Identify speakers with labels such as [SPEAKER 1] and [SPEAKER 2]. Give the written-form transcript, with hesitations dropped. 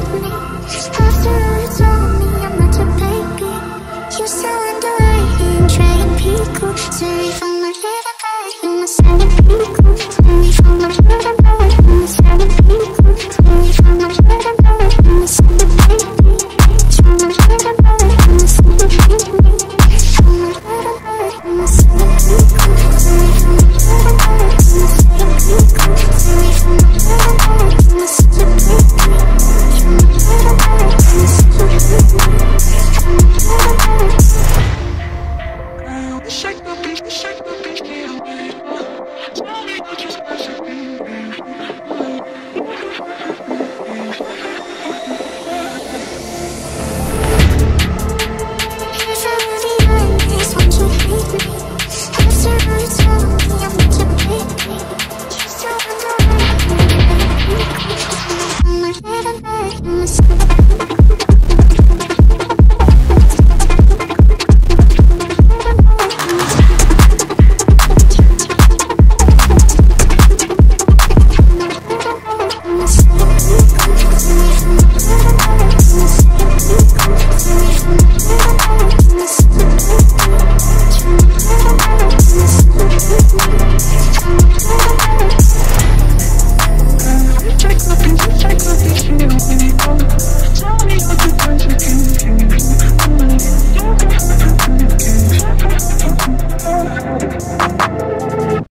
[SPEAKER 1] After all you told me I'm not your baby, you still underlying, trying to be cool. Sorry for my little bad, you must have to be cool. Sorry for my